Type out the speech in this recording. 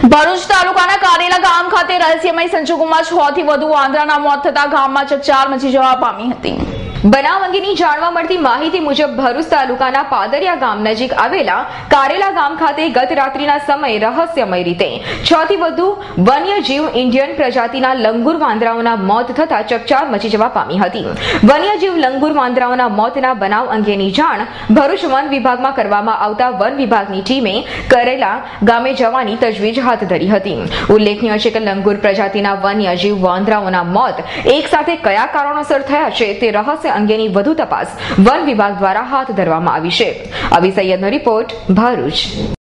ભરૂચ તાલુકાના કારેલા ગામ ખાતે રહસ્યમય સંજોગોમાં 6 થી વધુ વાંદરાના મોત થતા ગામમાં ચકચાર મચી જવા પામી હતી। બનાવ અંગેની જાણવા મળતી માહિતી મુજબ ભરૂચ તાલુકાના પાદરિયા ગામ નજીક આવેલા કારેલા ગામ ખાતે ગત રાત્રિના સમયે રહસ્યમય રીતે 6 થી વધુ વન્યજીવ ઇન્ડિયન પ્રજાતિના લંગૂર વાંદરાઓના મોત થતા ચકચાર મચી જવા પામી હતી। વન્યજીવ લંગૂર વાંદરાઓના મોતના બનાવ અંગેની જાણ ભરૂચ વન વિભાગમાં કરવામાં આવતા વન વિભાગની ટીમે કારેલા ગામે જવાની તજવીજ હાથ ધરી હતી। ઉલ્લેખનીય છે કે લંગૂર પ્રજાતિના વન્યજીવ વાંદરાઓના મોત એક સાથે કયા કારણોસર થયા છે તે રહસ્ય અંગેની વધુ તપાસ વન વિભાગ દ્વારા હાથ ધરવામાં આવી છે। અવી સૈયદનો રિપોર્ટ, ભરૂચ।